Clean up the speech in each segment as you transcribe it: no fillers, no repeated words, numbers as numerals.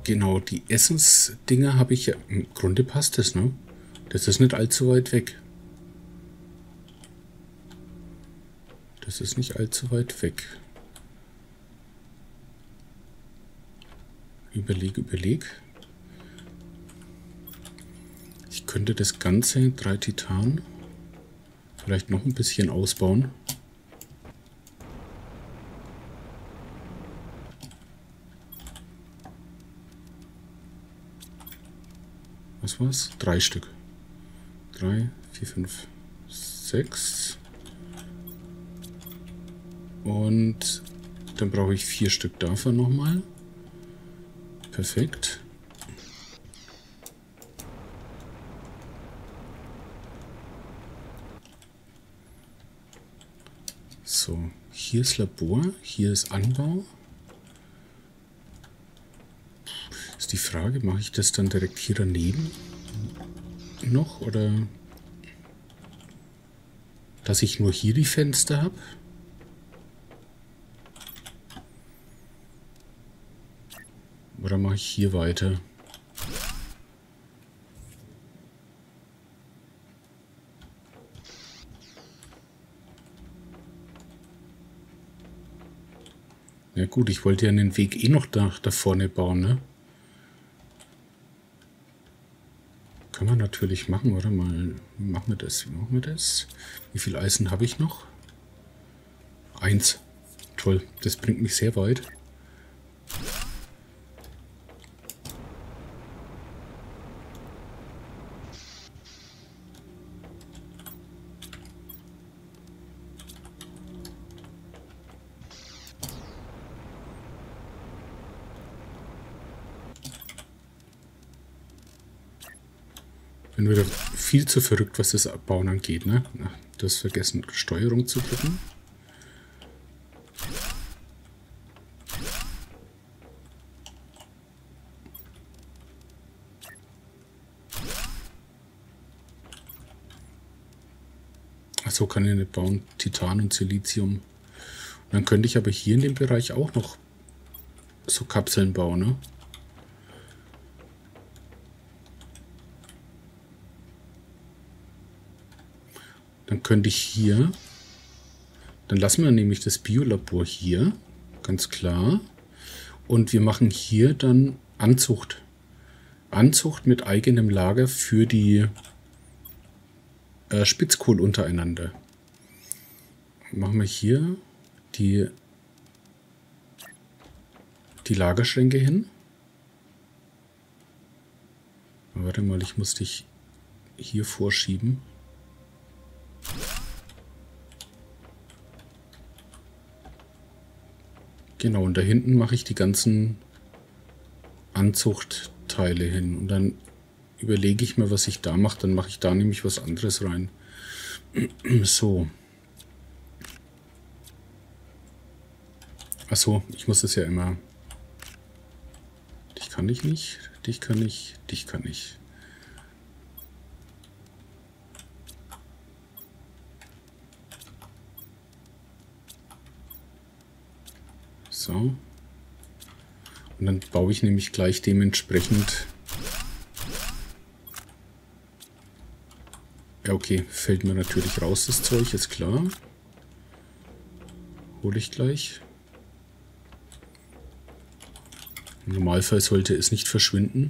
Genau, die Essensdinger habe ich ja. Im Grunde passt das, ne? Das ist nicht allzu weit weg. Das ist nicht allzu weit weg. Überleg. Ich könnte das Ganze, 3 Titan, vielleicht noch ein bisschen ausbauen. Was war's? 3 Stück. 3, 4, 5, 6. Und dann brauche ich 4 Stück davon nochmal. Perfekt. So, hier ist Labor, hier ist Anbau. Ist die Frage, mache ich das dann direkt hier daneben noch oder dass ich nur hier die Fenster habe? Oder mache ich hier weiter? Ja gut, ich wollte ja den Weg eh noch da vorne bauen, ne? Kann man natürlich machen, oder mal. Wie machen wir das? Wie machen wir das? Wie viel Eisen habe ich noch? 1. Toll, das bringt mich sehr weit. Bin wieder viel zu verrückt, was das Abbauen angeht, ne? Ach, du hast vergessen, Steuerung zu drücken. Achso, kann ich nicht bauen. Titan und Silizium. Und dann könnte ich aber hier in dem Bereich auch noch so Kapseln bauen, ne? Dann könnte ich hier, dann lassen wir nämlich das Biolabor hier, ganz klar. Und wir machen hier dann Anzucht. Anzucht mit eigenem Lager für die Spitzkohl untereinander. Machen wir hier die Lagerschränke hin. Warte mal, ich muss dich hier vorschieben. Genau, und da hinten mache ich die ganzen Anzuchtteile hin. Und dann überlege ich mir, was ich da mache. Dann mache ich da nämlich was anderes rein. So. Achso, ich muss das ja immer... Dich kann ich nicht, dich kann ich, dich kann ich. So. Und dann baue ich nämlich gleich dementsprechend... Ja, okay, fällt mir natürlich raus, das Zeug, ist klar. Hole ich gleich. Im Normalfall sollte es nicht verschwinden.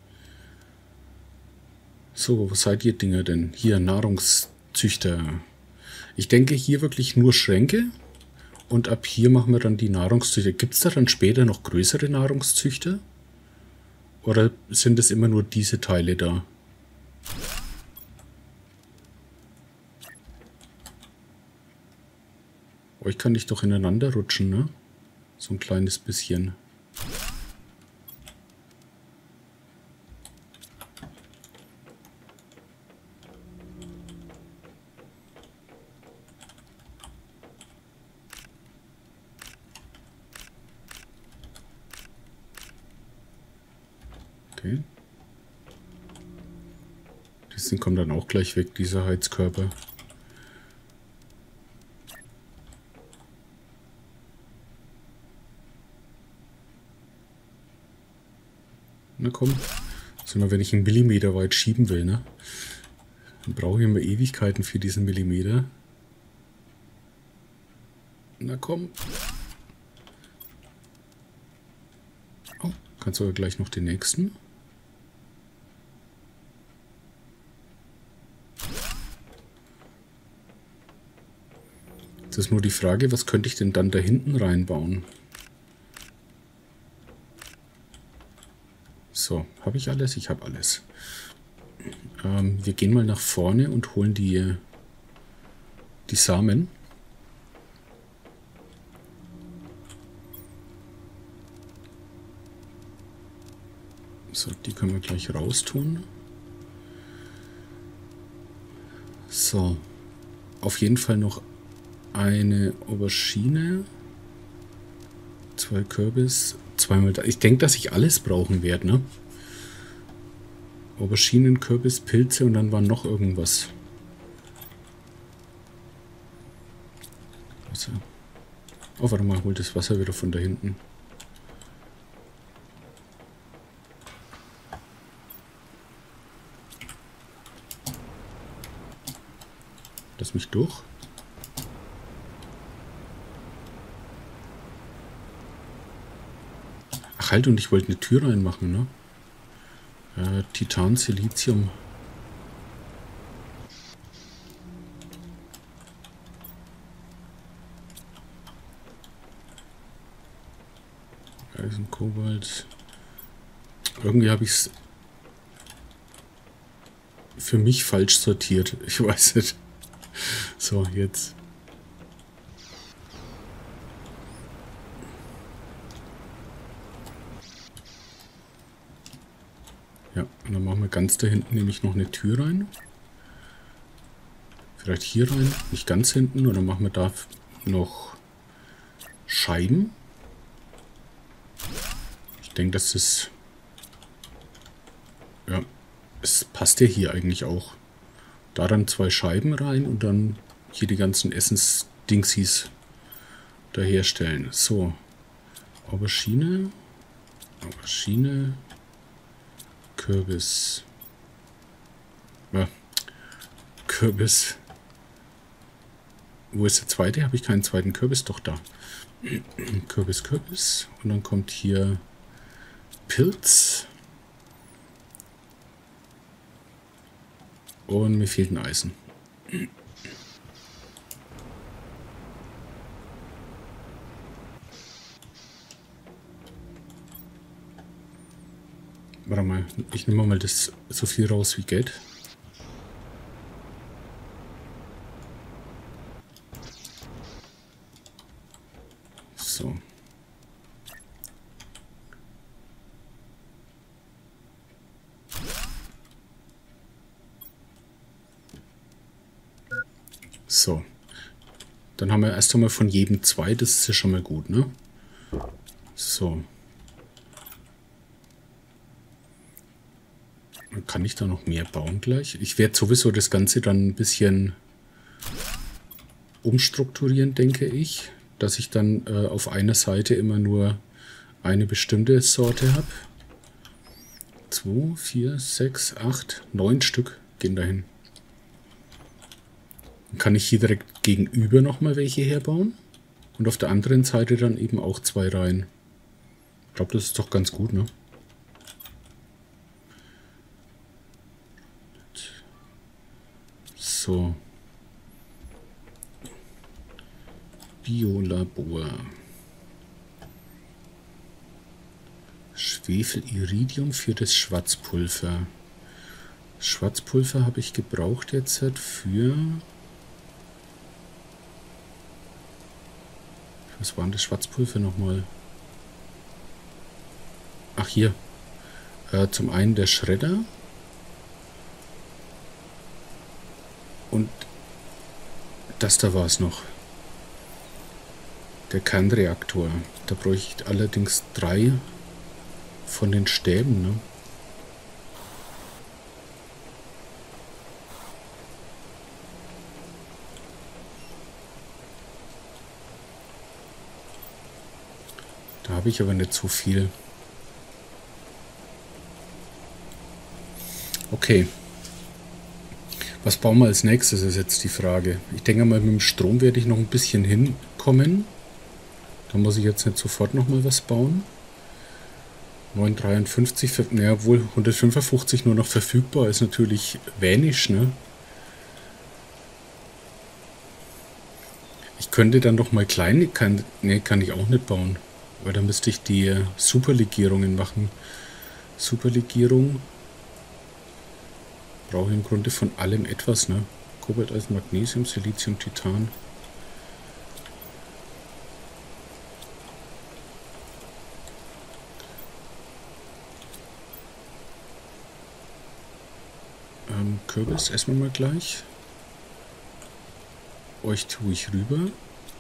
So, was seid ihr Dinger denn? Hier, Nahrungszüchter. Ich denke hier wirklich nur Schränke. Und ab hier machen wir dann die Nahrungszüchter. Gibt es da dann später noch größere Nahrungszüchter? Oder sind es immer nur diese Teile da? Euch kann ich doch ineinander rutschen, ne? So ein kleines bisschen. Okay. Das Ding kommt dann auch gleich weg, dieser Heizkörper. Na komm. Sondern wenn ich einen Millimeter weit schieben will, ne? Dann brauche ich immer Ewigkeiten für diesen Millimeter. Na komm. Oh, kannst du aber gleich noch den nächsten. Jetzt ist nur die Frage, was könnte ich denn dann da hinten reinbauen? So, habe ich alles? Ich habe alles. Wir gehen mal nach vorne und holen die Samen. So, die können wir gleich raustun. So, auf jeden Fall noch eine Aubergine, 2 Kürbis, 2 mal. Ich denke, dass ich alles brauchen werde, ne? Auberginen, Kürbis, Pilze und dann war noch irgendwas. Wasser. Oh, warte mal, holt das Wasser wieder von da hinten. Lass mich durch. Ach halt, und ich wollte eine Tür reinmachen, ne? Titan, Silizium. Eisen, Kobalt. Irgendwie habe ich es für mich falsch sortiert. Ich weiß nicht. So, jetzt. Ja, und dann machen wir ganz da hinten nämlich noch eine Tür rein. Vielleicht hier rein, nicht ganz hinten. Oder machen wir da noch Scheiben. Ich denke, dass das... Ja, es passt ja hier eigentlich auch. Da dann 2 Scheiben rein und dann hier die ganzen Essensdingsies da herstellen. So, Aubergine, Kürbis. Ja, Kürbis. Wo ist der zweite? Habe ich keinen zweiten Kürbis? Doch da. Kürbis. Und dann kommt hier Pilz. Und mir fehlt ein Eisen. Warte mal, ich nehme mal das so viel raus wie geht. So. So. Dann haben wir erst einmal von jedem 2, das ist ja schon mal gut, ne? So. Kann ich da noch mehr bauen gleich? Ich werde sowieso das Ganze dann ein bisschen umstrukturieren, denke ich. Dass ich dann auf einer Seite immer nur eine bestimmte Sorte habe. 2, 4, 6, 8, 9 Stück gehen dahin. Dann kann ich hier direkt gegenüber nochmal welche herbauen. Und auf der anderen Seite dann eben auch 2 rein. Ich glaube, das ist doch ganz gut, ne? So. Biolabor. Schwefel-Iridium für das Schwarzpulver. Schwarzpulver habe ich gebraucht jetzt für... Was war denn das Schwarzpulver nochmal? Ach, hier. Zum einen der Schredder. Und das da war es noch. Der Kernreaktor. Da bräuchte ich allerdings 3 von den Stäben, ne? Da habe ich aber nicht so viel. Okay. Was bauen wir als nächstes, ist jetzt die Frage. Ich denke mal, mit dem Strom werde ich noch ein bisschen hinkommen. Da muss ich jetzt nicht sofort nochmal was bauen. 953, naja, wohl 155 nur noch verfügbar, ist natürlich wenig, ne? Ich könnte dann doch mal kleine, kann ich auch nicht bauen. Weil dann müsste ich die Superlegierungen machen. Superlegierung brauche ich im Grunde von allem etwas, ne? Kobalt, Eisen, Magnesium, Silizium, Titan. Kürbis essen wir mal gleich. Euch tue ich rüber.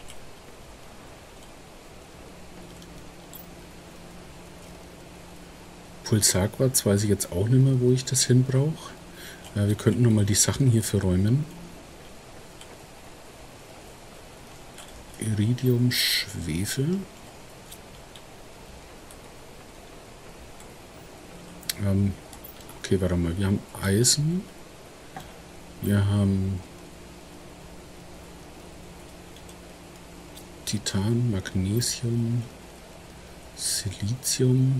Pulsarquarz weiß ich jetzt auch nicht mehr, wo ich das hin brauche. Wir könnten nochmal die Sachen hier verräumen. Iridium, Schwefel. Okay, warte mal. Wir haben Eisen. Wir haben Titan, Magnesium, Silizium,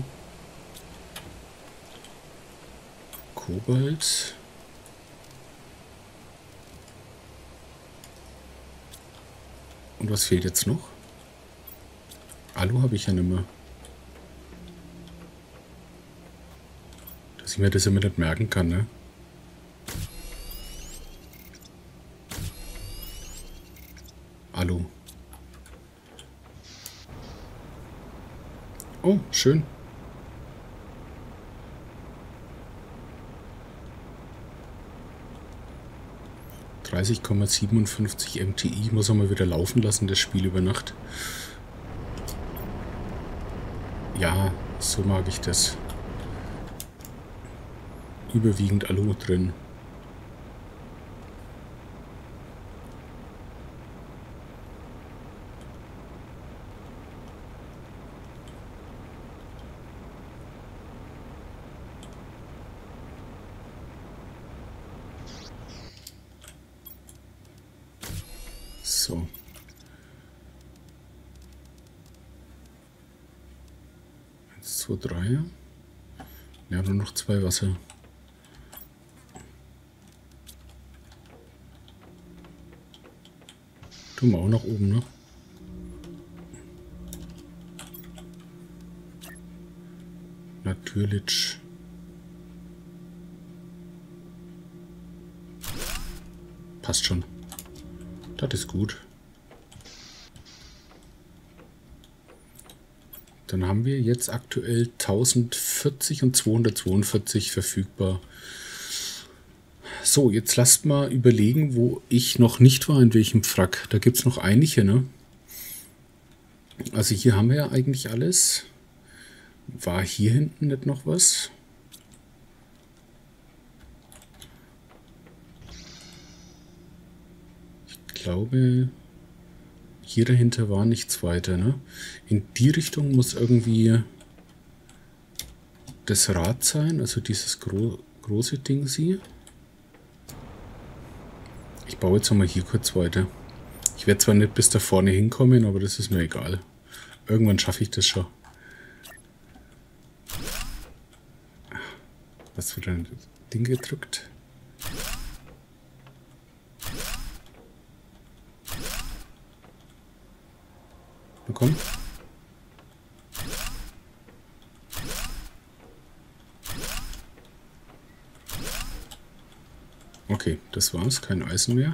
Kobalt. Und was fehlt jetzt noch? Alu habe ich ja nicht mehr. Dass ich mir das immer nicht merken kann, ne? Alu. Oh, schön. ,57 MTI. Muss auch mal wieder laufen lassen, das Spiel über Nacht. Ja, so mag ich das. Überwiegend Alu drin. So. Eins, zwei, drei. Ja, nur noch 2 Wasser. Tun wir auch nach oben, ne? Natürlich. Passt schon. Das ist gut. Dann haben wir jetzt aktuell 1040 und 242 verfügbar. So, jetzt lasst mal überlegen, wo ich noch nicht war, in welchem Frack. Da gibt es noch einige, ne? Also hier haben wir ja eigentlich alles. War hier hinten nicht noch was? Ich glaube, hier dahinter war nichts weiter, ne? In die Richtung muss irgendwie das Rad sein, also dieses große Ding sie. Ich baue jetzt nochmal hier kurz weiter. Ich werde zwar nicht bis da vorne hinkommen, aber das ist mir egal. Irgendwann schaffe ich das schon. Was für ein Ding gedrückt? Na komm. Okay, das war's. Kein Eisen mehr.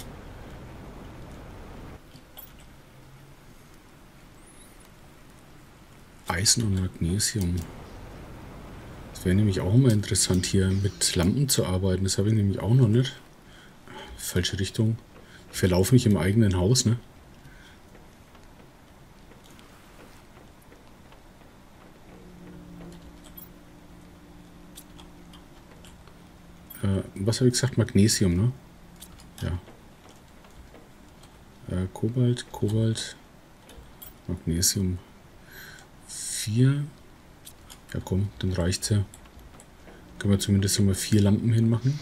Eisen und Magnesium. Das wäre nämlich auch immer interessant, hier mit Lampen zu arbeiten. Das habe ich nämlich auch noch nicht. Falsche Richtung. Ich verlaufe mich im eigenen Haus, ne? Was habe ich gesagt? Magnesium, ne? Ja. Kobalt, Magnesium 4. Ja komm, dann reicht's ja. Können wir zumindest mal 4 Lampen hinmachen.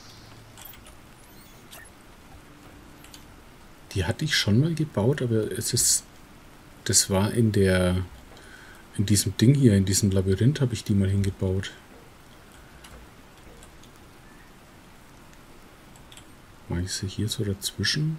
Die hatte ich schon mal gebaut, aber es ist... Das war in diesem Ding hier, in diesem Labyrinth habe ich die mal hingebaut. Mache ich sie hier so dazwischen?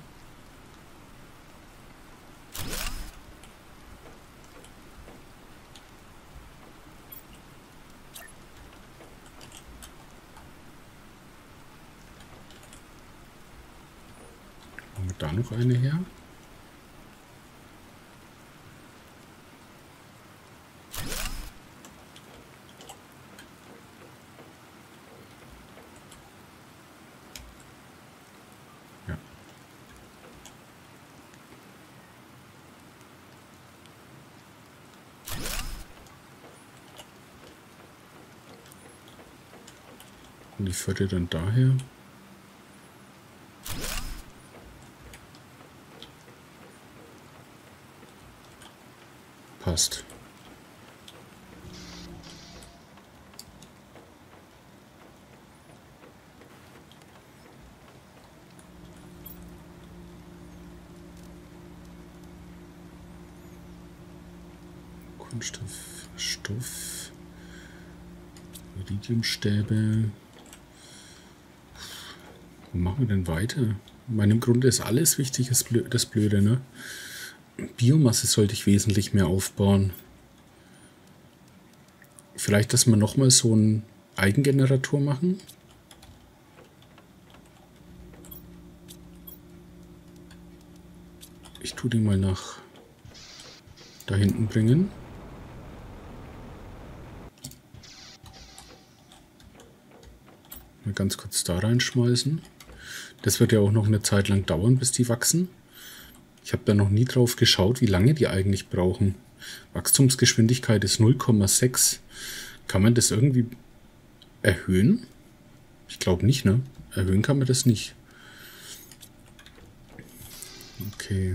Machen wir da noch eine her? Und die vierte dann daher. Passt. Kunststoff, Stoff, Iridiumstäbe. Wo machen wir denn weiter? Ich meine, im Grunde ist alles wichtig, das Blöde, ne? Biomasse sollte ich wesentlich mehr aufbauen. Vielleicht, dass wir nochmal so einen Eigengenerator machen. Ich tue den mal nach da hinten bringen. Mal ganz kurz da reinschmeißen. Das wird ja auch noch eine Zeit lang dauern, bis die wachsen. Ich habe da noch nie drauf geschaut, wie lange die eigentlich brauchen. Wachstumsgeschwindigkeit ist 0,6. Kann man das irgendwie erhöhen? Ich glaube nicht, ne? Erhöhen kann man das nicht. Okay.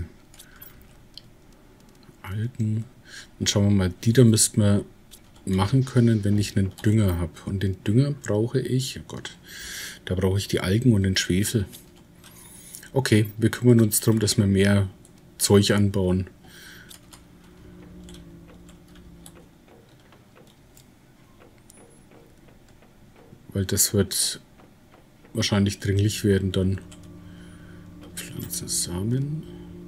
Algen. Dann schauen wir mal, die da müssten wir machen können, wenn ich einen Dünger habe. Und den Dünger brauche ich, oh Gott, da brauche ich die Algen und den Schwefel. Okay, wir kümmern uns darum, dass wir mehr Zeug anbauen. Weil das wird wahrscheinlich dringlich werden dann. Pflanze Samen.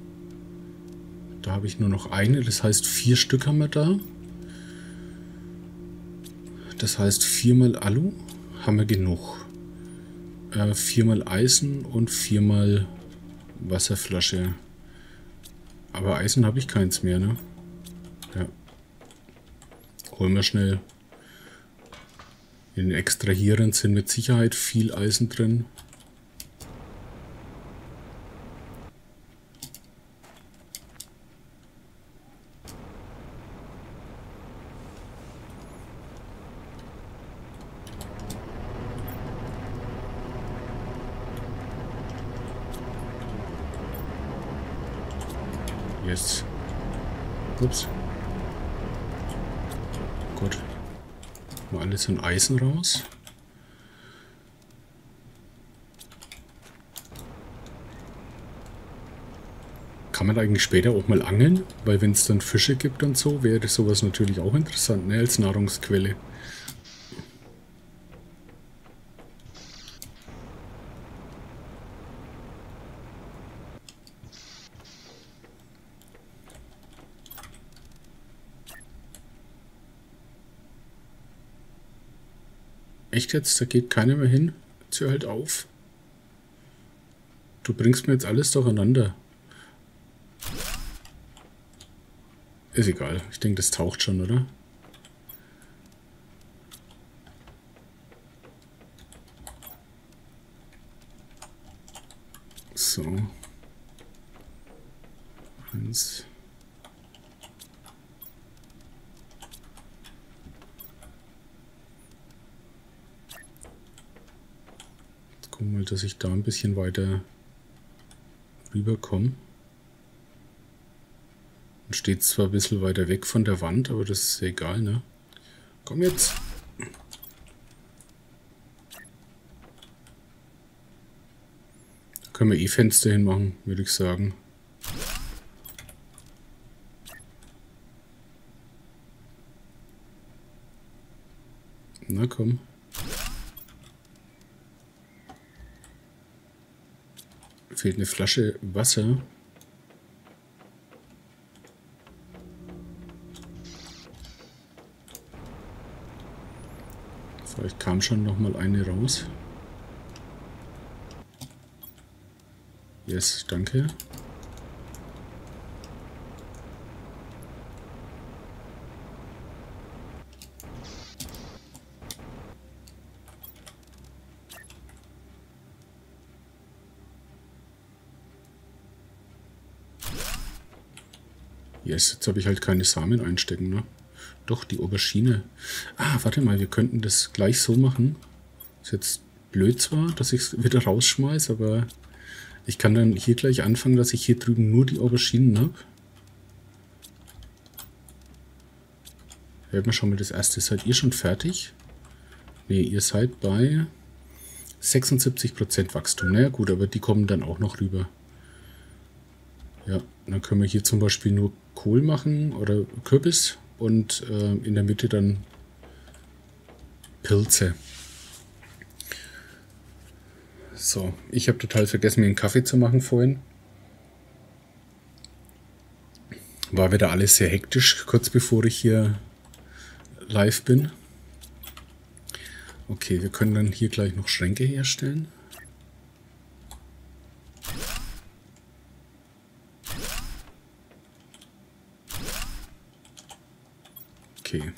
Da habe ich nur noch eine, das heißt 4 Stück haben wir da. Das heißt 4 mal Alu haben wir genug. 4 mal Eisen und 4 mal Wasserflasche. Aber Eisen habe ich keins mehr, ne? Ja. Holen wir schnell. In den Extrahieren sind mit Sicherheit viel Eisen drin. Yes. Ups. Gut. Mal alles in Eisen raus. Kann man eigentlich später auch mal angeln? Weil wenn es dann Fische gibt und so, wäre sowas natürlich auch interessant, ne? Als Nahrungsquelle. Echt jetzt? Da geht keiner mehr hin? Jetzt hör halt auf. Du bringst mir jetzt alles durcheinander. Ist egal. Ich denke, das taucht schon, oder? So. 1. Jetzt gucken wir mal, dass ich da ein bisschen weiter rüberkomme. Steht zwar ein bisschen weiter weg von der Wand, aber das ist egal, ne? Komm jetzt! Können wir eh Fenster hinmachen, würde ich sagen. Na komm. Fehlt eine Flasche Wasser. Vielleicht kam schon noch mal eine raus. Yes, danke. Yes, jetzt habe ich halt keine Samen einstecken, ne? Doch, die Aubergine. Ah, warte mal, wir könnten das gleich so machen. Ist jetzt blöd zwar, dass ich es wieder rausschmeiße, aber ich kann dann hier gleich anfangen, dass ich hier drüben nur die Auberginen habe. Hört man schon mal das erste. Seid ihr schon fertig? Ne, ihr seid bei 76% Wachstum. Naja gut, aber die kommen dann auch noch rüber. Ja, dann können wir hier zum Beispiel nur Kohl machen oder Kürbis und in der Mitte dann Pilze. So, ich habe total vergessen, mir einen Kaffee zu machen vorhin. War wieder alles sehr hektisch, kurz bevor ich hier live bin. Okay, wir können dann hier gleich noch Schränke herstellen. Okay.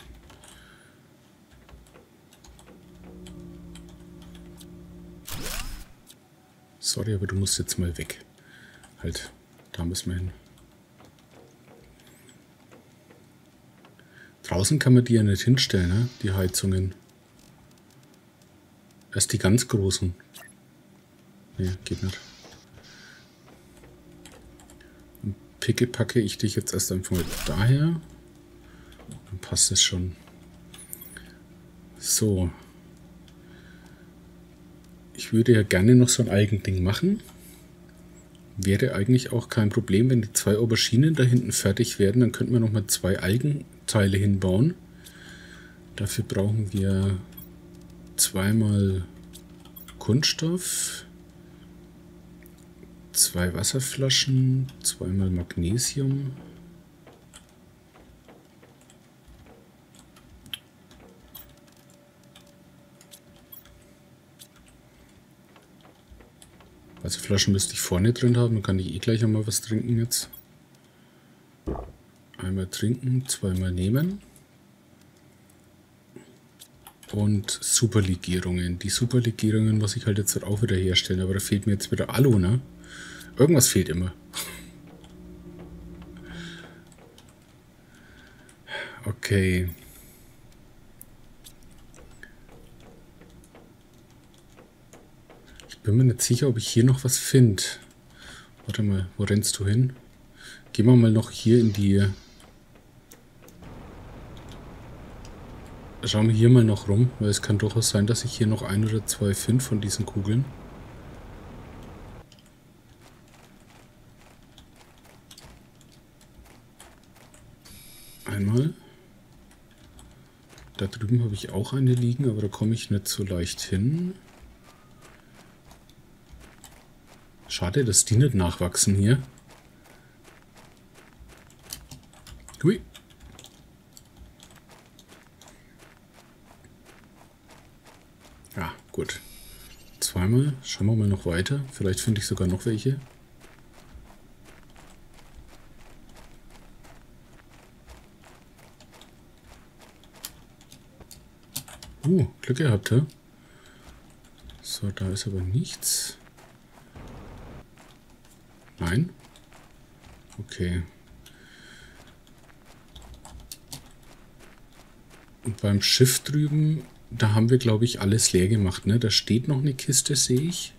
Sorry, aber du musst jetzt mal weg. Halt, da müssen wir hin. Draußen kann man die ja nicht hinstellen, ne? Die Heizungen. Erst die ganz großen. Ne, geht nicht. Und picke ich dich jetzt erst einfach mal daher. Dann passt es schon. So. Ich würde ja gerne noch so ein Algending machen. Wäre eigentlich auch kein Problem, wenn die 2 Auberginen da hinten fertig werden. Dann könnten wir noch mal 2 Algenteile hinbauen. Dafür brauchen wir 2-mal Kunststoff, 2 Wasserflaschen, 2-mal Magnesium. Wasserflaschen müsste ich vorne drin haben, dann kann ich eh gleich einmal was trinken jetzt. Einmal trinken, 2-mal nehmen. Und Superlegierungen. Die Superlegierungen muss ich halt jetzt auch wieder herstellen, aber da fehlt mir jetzt wieder Alu, ne? Irgendwas fehlt immer. Okay. Ich bin mir nicht sicher, ob ich hier noch was finde. Warte mal, wo rennst du hin? Gehen wir mal noch hier in die... Schauen wir hier mal noch rum, weil es kann durchaus sein, dass ich hier noch 1 oder 2 finde von diesen Kugeln. Einmal. Da drüben habe ich auch eine liegen, aber da komme ich nicht so leicht hin. Schade, dass die nicht nachwachsen hier. Hui. Ja, gut. 2-mal. Schauen wir mal noch weiter. Vielleicht finde ich sogar noch welche. Glück gehabt, hä? So, da ist aber nichts. Nein? Okay. Und beim Schiff drüben, da haben wir, glaube ich, alles leer gemacht, ne? Da steht noch eine Kiste, sehe ich.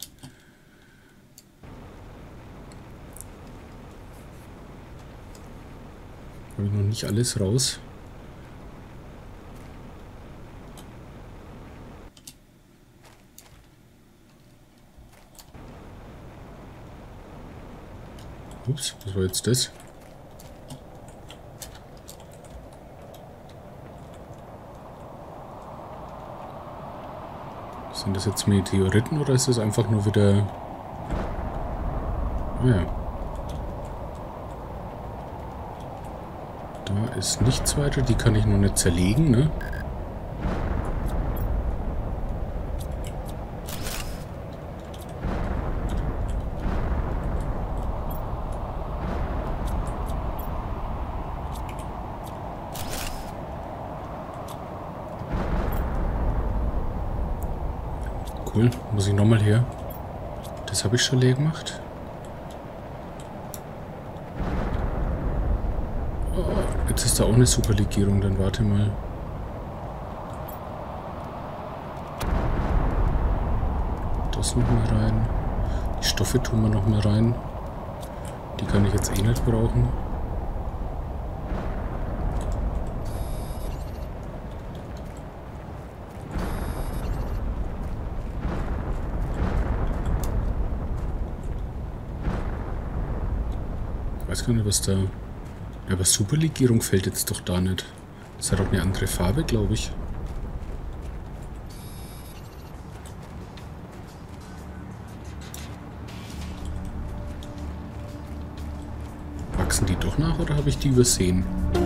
Habe ich noch nicht alles raus. Ups, was war jetzt das? Sind das jetzt Meteoriten oder ist das einfach nur wieder... Ah ja. Da ist nichts weiter, die kann ich noch nicht zerlegen, ne? Cool, muss ich nochmal her. Das habe ich schon leer gemacht. Oh, jetzt ist da auch eine Superlegierung, dann warte mal. Das nochmal rein. Die Stoffe tun wir nochmal rein. Die kann ich jetzt eh nicht brauchen. Ich weiß gar nicht, was da... Ja, aber Superlegierung fällt jetzt doch da nicht. Das hat auch eine andere Farbe, glaube ich. Wachsen die doch nach oder habe ich die übersehen?